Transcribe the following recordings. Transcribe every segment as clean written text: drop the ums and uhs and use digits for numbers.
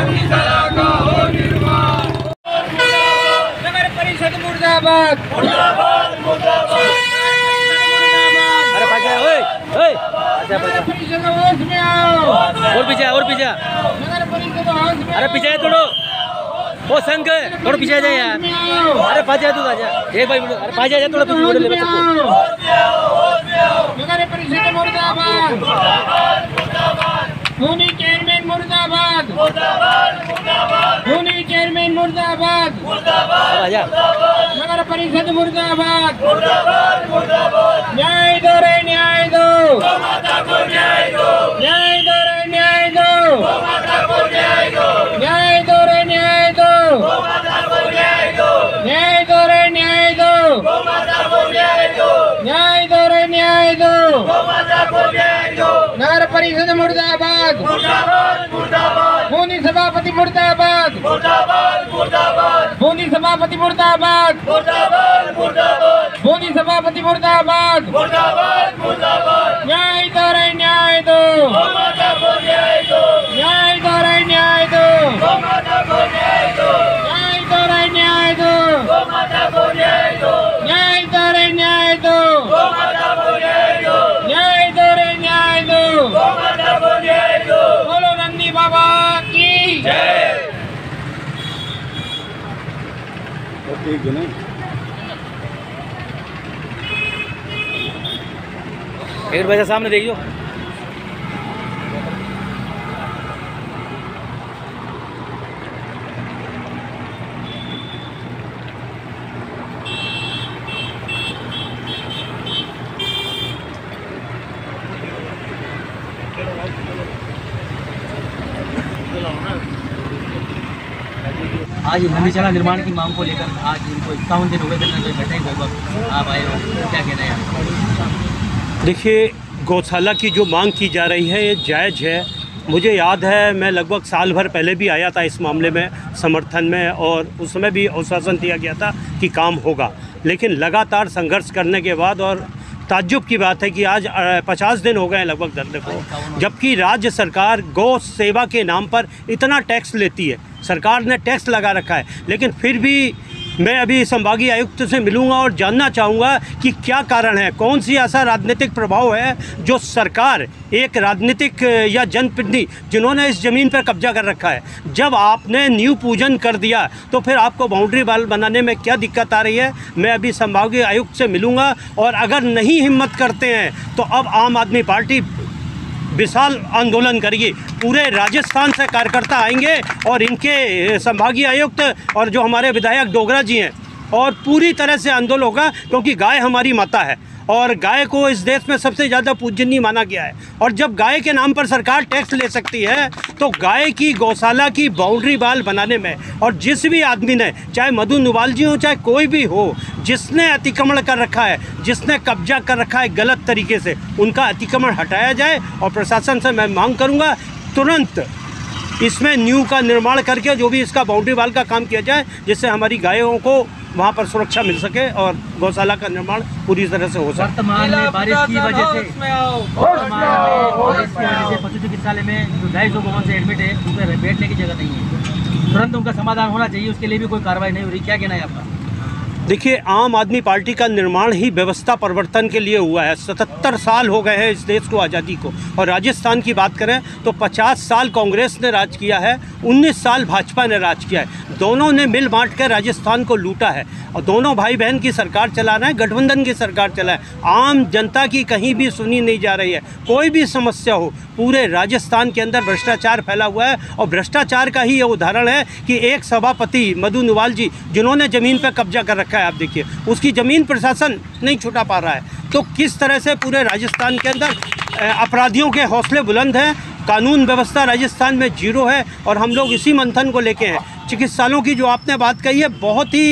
नगर परिषद मुर्दाबाद। अरे पाजा, ओए ओए आजा पाजा। परिषद हाउस में आओ। और पीछे और पीछे। नगर परिषद हाउस में। अरे पीछे थोड़ो, ओ संग थोड़ा पीछे आ जा यार। अरे पाजा तू आजा, एक भाई अरे पाजा जा थोड़ा पीछे ले बच्चों को। नगर परिषद मुर्दाबाद। खूनी चेयरमैन मुर्दाबाद। खूनी चेयरमैन मुर्दाबाद। आजा। नगर परिषद मुर्दाबाद। न्याय दो रे न्याय दो। न्याय दो रे न्याय दो। न्याय दो रे न्याय दो। न्याय दो रे न्याय दो। न्याय दो रे न्याय दो। नगर परिषद मुर्दाबाद। खूनी सभापति मुर्दाबाद। खूनी सभापति मुर्दाबाद। खूनी सभापति मुर्दाबाद। न्याय दो रे न्याय दो। न्याय दो रे न्याय दो। न्याय दो रे न्याय दो। न्याय दो रे न्याय दो। न्याय दो रे न्याय दो। बोलो नंदी बाबा की जय। एक बजे सामने देखियो। आज नंदीशाला निर्माण की मांग को लेकर आज इनको 51 दिन हो गए बैठे आप आए हो, क्या कहना है आप? देखिए, गौशाला की जो मांग की जा रही है ये जायज़ है। मुझे याद है मैं लगभग साल भर पहले भी आया था इस मामले में समर्थन में, और उस समय भी आश्वासन दिया गया था कि काम होगा। लेकिन लगातार संघर्ष करने के बाद, और ताज्जुब की बात है कि आज 50 दिन हो गए हैं लगभग धरने को, जबकि राज्य सरकार गौ सेवा के नाम पर इतना टैक्स लेती है। सरकार ने टैक्स लगा रखा है, लेकिन फिर भी मैं अभी संभागीय आयुक्त से मिलूंगा और जानना चाहूँगा कि क्या कारण है, कौन सी ऐसा राजनीतिक प्रभाव है जो सरकार, एक राजनीतिक या जनप्रतिनिधि जिन्होंने इस ज़मीन पर कब्जा कर रखा है, जब आपने नींव पूजन कर दिया तो फिर आपको बाउंड्री वाल बनाने में क्या दिक्कत आ रही है। मैं अभी संभागीय आयुक्त से मिलूँगा, और अगर नहीं हिम्मत करते हैं तो अब आम आदमी पार्टी विशाल आंदोलन करेगी। पूरे राजस्थान से कार्यकर्ता आएंगे और इनके संभागीय आयुक्त और जो हमारे विधायक डोगरा जी हैं, और पूरी तरह से आंदोलन होगा, क्योंकि गाय हमारी माता है और गाय को इस देश में सबसे ज़्यादा पूजनीय माना गया है। और जब गाय के नाम पर सरकार टैक्स ले सकती है तो गाय की गौशाला की बाउंड्री वाल बनाने में, और जिस भी आदमी ने, चाहे मधु नुवाल जी हो चाहे कोई भी हो, जिसने अतिक्रमण कर रखा है, जिसने कब्जा कर रखा है गलत तरीके से, उनका अतिक्रमण हटाया जाए। और प्रशासन से मैं मांग करूँगा तुरंत इसमें न्यू का निर्माण करके जो भी इसका बाउंड्री वाल का काम किया जाए, जिससे हमारी गायों को वहाँ पर सुरक्षा मिल सके और गौशाला का निर्माण पूरी तरह से हो सके। वर्तमान में बारिश की वजह से पशु चिकित्सालय में जो 250 गौवंश से एडमिट है, उनके बैठने की जगह नहीं है। तुरंत उनका समाधान होना चाहिए, उसके लिए भी कोई कार्रवाई नहीं हो रही, क्या कहना है आपका? देखिए, आम आदमी पार्टी का निर्माण ही व्यवस्था परिवर्तन के लिए हुआ है। 77 साल हो गए हैं इस देश को आज़ादी को, और राजस्थान की बात करें तो 50 साल कांग्रेस ने राज किया है, 19 साल भाजपा ने राज किया है। दोनों ने मिल बांट कर राजस्थान को लूटा है, और दोनों भाई बहन की सरकार चला रहे हैं, गठबंधन की सरकार चला है। आम जनता की कहीं भी सुनी नहीं जा रही है। कोई भी समस्या हो, पूरे राजस्थान के अंदर भ्रष्टाचार फैला हुआ है, और भ्रष्टाचार का ही ये उदाहरण है कि एक सभापति मधु नुवाल जी, जिन्होंने ज़मीन पर कब्जा कर रखा है, आप देखिए उसकी ज़मीन प्रशासन नहीं छुटा पा रहा है। तो किस तरह से पूरे राजस्थान के अंदर अपराधियों के हौसले बुलंद हैं, कानून व्यवस्था राजस्थान में जीरो है, और हम लोग इसी मंथन को लेके हैं। चिकित्सालयों की जो आपने बात कही है, बहुत ही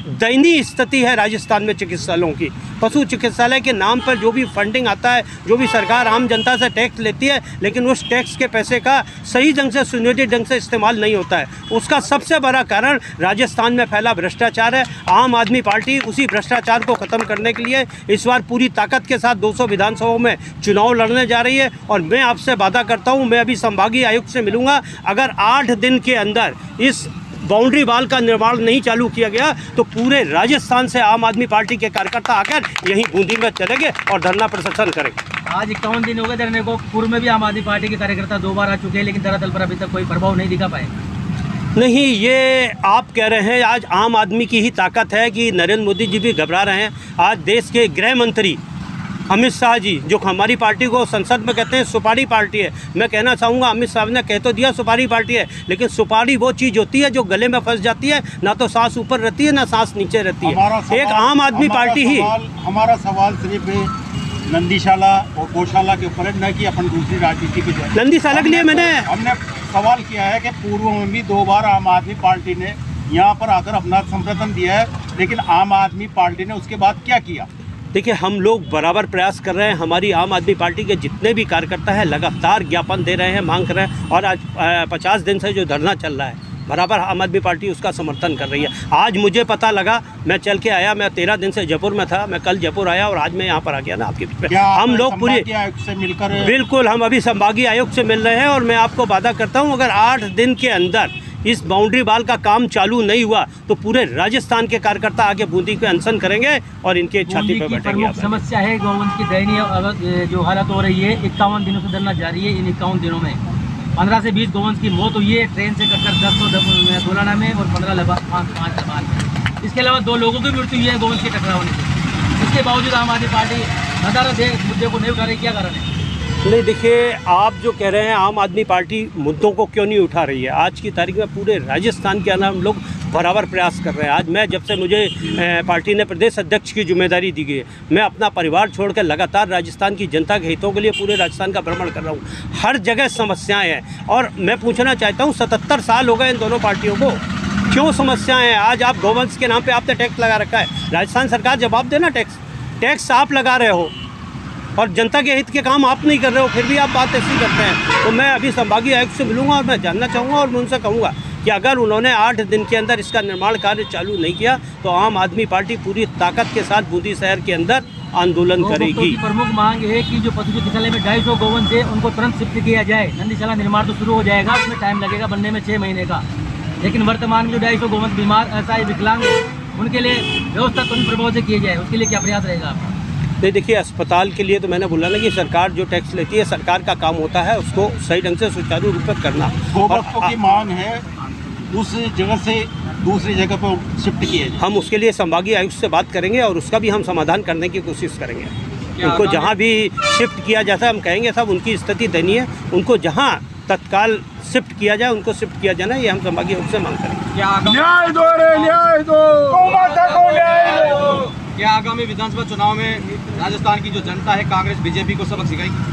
दयनीय स्थिति है राजस्थान में चिकित्सालयों की। पशु चिकित्सालय के नाम पर जो भी फंडिंग आता है, जो भी सरकार आम जनता से टैक्स लेती है, लेकिन उस टैक्स के पैसे का सही ढंग से, सुनियोजित ढंग से इस्तेमाल नहीं होता है। उसका सबसे बड़ा कारण राजस्थान में फैला भ्रष्टाचार है। आम आदमी पार्टी उसी भ्रष्टाचार को ख़त्म करने के लिए इस बार पूरी ताकत के साथ 200 विधानसभाओं में चुनाव लड़ने जा रही है। और मैं आपसे वादा करता हूँ, मैं अभी संभागीय आयुक्त से मिलूँगा, अगर 8 दिन के अंदर इस बाउंड्री वाल का निर्माण नहीं चालू किया गया तो पूरे राजस्थान से आम आदमी पार्टी के कार्यकर्ता आकर यहीं बूंदी में चलेंगे और धरना प्रदर्शन करेंगे। आज 51 दिन हो गए धरने को। पूर्व में भी आम आदमी पार्टी के कार्यकर्ता 2 बार आ चुके हैं, लेकिन धरातल पर अभी तक कोई प्रभाव नहीं दिखा पाए। नहीं, ये आप कह रहे हैं, आज आम आदमी की ही ताकत है कि नरेंद्र मोदी जी भी घबरा रहे हैं। आज देश के गृह मंत्री अमित शाह जी, जो हमारी पार्टी को संसद में कहते हैं सुपारी पार्टी है, मैं कहना चाहूँगा अमित शाह ने कह तो दिया सुपारी पार्टी है, लेकिन सुपारी वो चीज़ होती है जो गले में फंस जाती है, ना तो सांस ऊपर रहती है ना सांस नीचे रहती है। एक आम आदमी पार्टी ही। हमारा सवाल सिर्फ नंदीशाला और गौशाला के ऊपर है, न कि अपन दूसरी राजनीति पे जाए। नंदीशाला के लिए हमने सवाल किया है कि पूर्व में भी 2 बार आम आदमी पार्टी ने यहाँ पर आकर अपना समर्थन दिया है, लेकिन आम आदमी पार्टी ने उसके बाद क्या किया? देखिए, हम लोग बराबर प्रयास कर रहे हैं। हमारी आम आदमी पार्टी के जितने भी कार्यकर्ता हैं लगातार ज्ञापन दे रहे हैं, मांग कर रहे हैं। और आज 50 दिन से जो धरना चल रहा है, बराबर आम आदमी पार्टी उसका समर्थन कर रही है। आज मुझे पता लगा, मैं चल के आया, मैं 13 दिन से जयपुर में था, मैं कल जयपुर आया और आज मैं यहाँ पर आ गया ना आपके बीच में। हम लोग पूरे से मिलकर, बिल्कुल, हम अभी संभागीय आयुक्त से मिल रहे हैं और मैं आपको वादा करता हूँ, अगर 8 दिन के अंदर इस बाउंड्री वाल का काम चालू नहीं हुआ तो पूरे राजस्थान के कार्यकर्ता आगे बूंदी पे अनशन करेंगे और इनके छाती पे बैठेंगे। प्रमुख समस्या है गौवंश की दयनीय जो हालत हो रही है। 51 दिनों से धरना जारी है। इन 51 दिनों में 15 से 20 गौवंश की मौत हुई है, ट्रेन से कटकर 10 दोलाना में और 15 5 लबान में। इसके अलावा 2 लोगों की मृत्यु हुई है गौवंश के टकराव होने से। इसके बावजूद आम आदमी पार्टी नदारत है, मुद्दे को नहीं उठा रही, क्या कारण है? नहीं, देखिए, आप जो कह रहे हैं आम आदमी पार्टी मुद्दों को क्यों नहीं उठा रही है, आज की तारीख में पूरे राजस्थान के अंदर हम लोग बराबर प्रयास कर रहे हैं। आज मैं, जब से मुझे पार्टी ने प्रदेश अध्यक्ष की जिम्मेदारी दी गई है, मैं अपना परिवार छोड़कर लगातार राजस्थान की जनता के हितों के लिए पूरे राजस्थान का भ्रमण कर रहा हूँ। हर जगह समस्याएँ हैं और मैं पूछना चाहता हूँ, 77 साल हो गए इन दोनों पार्टियों को, क्यों समस्याएँ हैं? आज आप गौवंश के नाम पर आपने टैक्स लगा रखा है, राजस्थान सरकार जवाब देना। टैक्स आप लगा रहे हो और जनता के हित के काम आप नहीं कर रहे हो, फिर भी आप बात ऐसी करते हैं। तो मैं अभी संभागीय आयुक्त से मिलूंगा और मैं जानना चाहूँगा और मैं उनसे कहूँगा कि अगर उन्होंने 8 दिन के अंदर इसका निर्माण कार्य चालू नहीं किया तो आम आदमी पार्टी पूरी ताकत के साथ बूंदी शहर के अंदर आंदोलन करेगी। प्रमुख मांग है कि जो पशु चिकित्सालय में 250 गौवंश है उनको तुरंत शिफ्ट किया जाए। नंदीशाला निर्माण तो शुरू हो जाएगा, उसमें टाइम लगेगा बनने में 6 महीने का, लेकिन वर्तमान में जो 250 गौवंश बीमार, असहाय, विकलांग उनके लिए व्यवस्था तुरंत प्रभाव से की जाए, उसके लिए क्या प्रयास रहेगा आपका? नहीं, देखिए, अस्पताल के लिए तो मैंने बोला ना कि सरकार जो टैक्स लेती है, सरकार का काम होता है उसको सही ढंग से सुचारू रूप से करना। गोवंशों की मांग है उस जगह से दूसरी जगह पर शिफ्ट किए जाए। हम उसके लिए संभागीय आयुक्त से बात करेंगे और उसका भी हम समाधान करने की कोशिश करेंगे। उनको जहाँ भी शिफ्ट किया जाता है हम कहेंगे साहब उनकी स्थिति दयनीय है, उनको जहाँ तत्काल शिफ्ट किया जाए उनको शिफ्ट किया जाना, ये हम संभागीय आयुक्त से मांग करेंगे। न्याय दो रे, न्याय दो, गौमाता को न्याय दो। क्या आगामी विधानसभा चुनाव में राजस्थान की जो जनता है कांग्रेस बीजेपी को सबक सिखाएगी?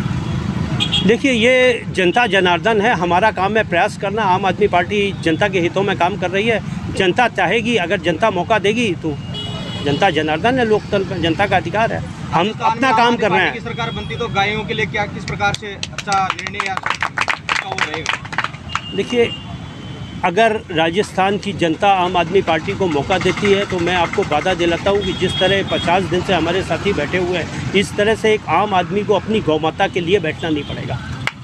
देखिए, ये जनता जनार्दन है, हमारा काम है प्रयास करना। आम आदमी पार्टी जनता के हितों में काम कर रही है। जनता चाहेगी, अगर जनता मौका देगी तो जनता जनार्दन है, लोकतंत्र में जनता का अधिकार है। हम अपना काम कर रहे हैं। सरकार बनती तो गायों के लिए क्या किस प्रकार से अच्छा निर्णय या वो रहेगा? देखिए, अगर राजस्थान की जनता आम आदमी पार्टी को मौका देती है तो मैं आपको वादा दिलाता हूँ कि जिस तरह 50 दिन से हमारे साथी बैठे हुए हैं, इस तरह से एक आम आदमी को अपनी गौमाता के लिए बैठना नहीं पड़ेगा।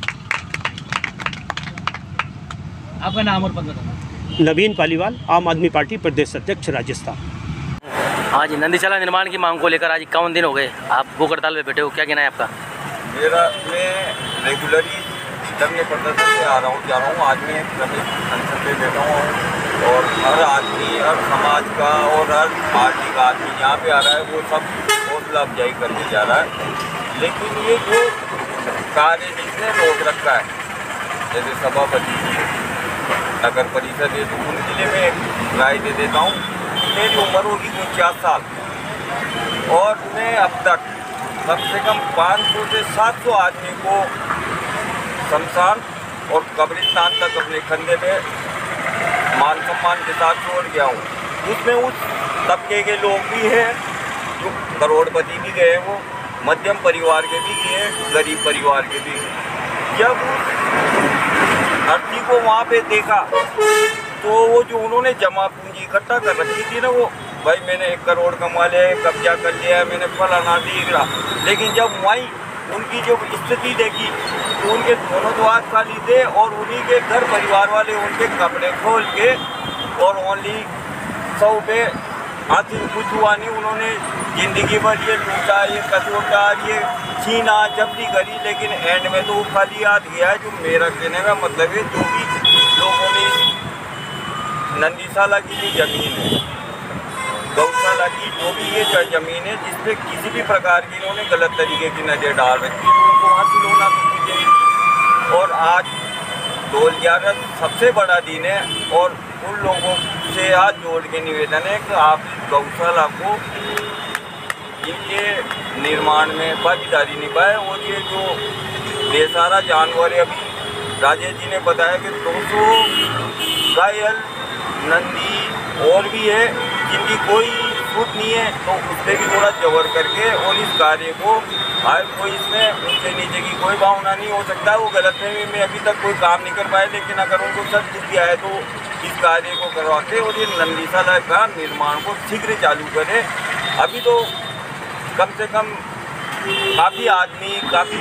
आपका नाम और पद बताओ। नवीन पालीवाल, आम आदमी पार्टी प्रदेश अध्यक्ष राजस्थान। आज नंदीशाला निर्माण की मांग को लेकर आज 51 दिन हो गए, आप भूख हड़ताल में बैठे हो, क्या कहना है आपका? मैं रेगुलरली धरने प्रदर्शन से आ रहा हूँ, जा रहा हूँ। आज मैं अनशन पे बैठा हूँ और हर आदमी, हर समाज का और हर पार्टी का आदमी यहाँ पे आ रहा है, वो सब हौसला अफजाई करने जा रहा है। लेकिन ये जो कार्य जिसने रोक रखा है, जैसे सभापति नगर परिषद है, तो उन जिले में राय दे देता हूँ। मेरी उम्र होगी 49 साल और मैं अब तक कम से कम 500 से 700 आदमी को शमशान और कब्रिस्तान तक अपने कंधे में मान सम्मान के साथ छोड़ गया हूँ। उसमें उस तबके के लोग भी हैं, जो करोड़पति भी गए, वो मध्यम परिवार के भी गए, गरीब परिवार के भी गए। जब अर्थी को वहाँ पे देखा तो वो जो उन्होंने जमा पूंजी इकट्ठा कर रखी थी ना, वो भाई मैंने 1 करोड़ कमा लिया, कब्जा कर लिया, मैंने फलाना दिया। लेकिन जब वहीं उनकी जो स्थिति देखी तो उनके दोनों द्वार खाली थे और उन्हीं के घर परिवार वाले उनके कपड़े खोल के और ओनली 100 पे हाथी कुछ हुआ नहीं। उन्होंने ज़िंदगी भर ये लूटा, ये कचोटा, ये छीना जब्ती करी, लेकिन एंड में तो वो खाली हाथ गया है। जो मेरा कहने का मतलब है, जो भी लोगों ने नंदीशाला की जो ज़मीन है, गौशाला की जो भी ये ज़मीन है, जिसपे किसी भी प्रकार की इन्होंने गलत तरीके की नज़र डाल रखी है, तो उनको हासिल होना तो चाहिए। और आज 2011 सबसे बड़ा दिन है और उन लोगों से हाथ जोड़ के निवेदन है कि आप इस गौशाला को इनके निर्माण में भागीदारी निभाए। और ये जो बेसहारा जानवर है, अभी राजेश जी ने बताया कि 200 घायल नंदी और भी है जिनकी कोई छूट नहीं है, तो उस पर भी थोड़ा जबर करके और इस कार्य को आज कोई इसमें ऊंचे नीचे की कोई भावना नहीं हो सकता। वो गलतफहमी में अभी तक कोई काम नहीं कर पाए, लेकिन अगर उनको सब बुद्धि आए तो इस कार्य को करवाते और ये नंदीशाला का निर्माण को शीघ्र चालू करें। अभी तो कम से कम काफ़ी आदमी, काफ़ी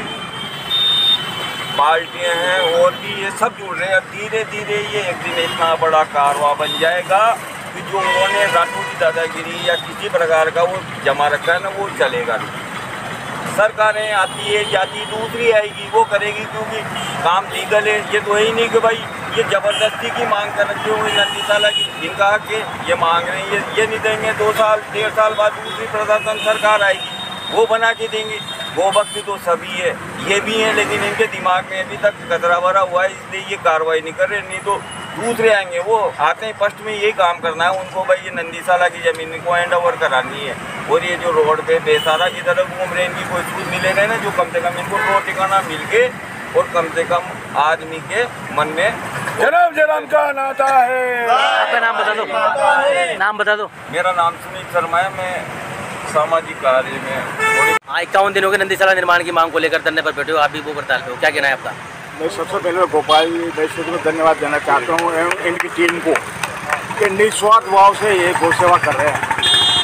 पार्टियां हैं और भी ये सब जुड़ रहे हैं। अब धीरे धीरे ये एक दिन इतना बड़ा कारवां बन जाएगा कि जो उन्होंने राठौर की दादागिरी या किसी प्रकार का वो जमा रखा है ना, वो चलेगा नहीं। सरकारें आती है जाती, दूसरी आएगी वो करेगी, क्योंकि काम लीगल है। ये तो है ही नहीं कि भाई ये ज़बरदस्ती की मांग कर रखी हुई नंदीशाला की, इनका हक है, ये मांग रहे हैं, ये नहीं देंगे। 2 साल 1.5 साल बाद दूसरी प्रशासन सरकार आएगी, वो बना के देंगे। वो वक्त तो सभी है, ये भी हैं, लेकिन इनके दिमाग में अभी तक कचरा भरा हुआ है, इसलिए ये कार्रवाई नहीं कर रहे। नहीं तो दूसरे आएंगे, वो आते हैं फर्स्ट में यही काम करना है उनको, भाई ये नंदीशाला की ज़मीन को हैंड ओवर करानी है। और ये जो रोड पे बेसहारा की तरफ घूम रहे हैं, इनकी कोई सूझ मिलेगा ना, जो कम से कम इनको तो ठिकाना मिल के और कम से कम आदमी के मन में जन्म जन्म का नाता है। आपका नाम बता दो, नाम बता दो। मेरा नाम सुनील शर्मा है, मैं सामाजिक कार्य में। 51 दिनों के नंदीशाला निर्माण की मांग को लेकर धरने पर बैठे हो, आप भी वो हड़ताल पे हो, क्या कहना है आपका? मैं सबसे पहले गोपाल वैश्य को धन्यवाद देना चाहता हूँ एवं इनकी टीम को कि निस्वार्थ भाव से ये गौ सेवा कर रहे हैं।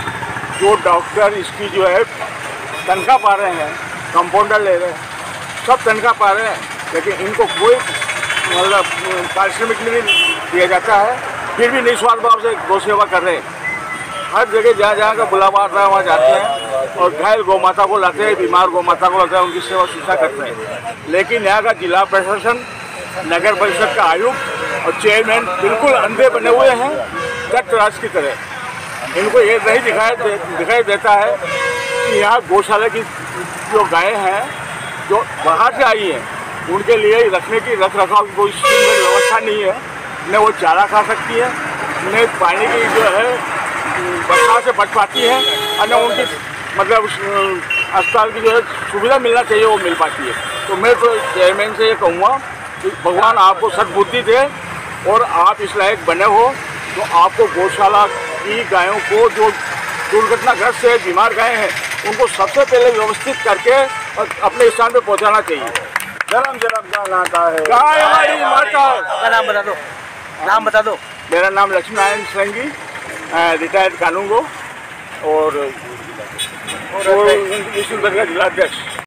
जो डॉक्टर इसकी जो है तनख्वाह पा रहे हैं, कंपाउंडर ले रहे हैं, सब तनख्वाह पा रहे हैं, लेकिन इनको कोई मतलब पारिश्रमिक नहीं दिया जाता है, फिर भी निस्वार्थ भाव से गौ सेवा कर रहे हैं। हर जगह जहाँ जहाँ का बुलावा आता है वहाँ जाते हैं और घायल गौ माता को लाते हैं, बीमार गौ माता को लाते हैं, उनकी सेवा शुश्रूषा करते हैं। लेकिन यहाँ का जिला प्रशासन, नगर परिषद का आयुक्त और चेयरमैन बिल्कुल अंधे बने हुए हैं, तटराज की तरह। इनको ये नहीं दिखाई देता है कि यहाँ गौशाला की जो गायें हैं जो बाहर से आई हैं, उनके लिए रखने की रख रखाव की कोई व्यवस्था नहीं है। न वो चारा खा सकती है, न पानी की जो है बरसात से बच पाती है, और न उनकी मतलब अस्पताल की जो है सुविधा मिलना चाहिए वो मिल पाती है। तो मैं तो चेयरमैन से ये कहूँगा कि भगवान आपको सद्बुद्धि दे और आप इस लायक बने हो तो आपको गौशाला की गायों को जो दुर्घटनाग्रस्त है, बीमार गायें हैं, उनको सबसे पहले व्यवस्थित करके और अपने स्थान पे पहुंचाना चाहिए। जन्म जन्म का नाता है, गाय हमारी माता है। आपका नाम बता दो, नाम बता दो। मेरा नाम लक्ष्मी नारायण संगी, रिटायर्ड कानून गो और जिला अध्यक्ष।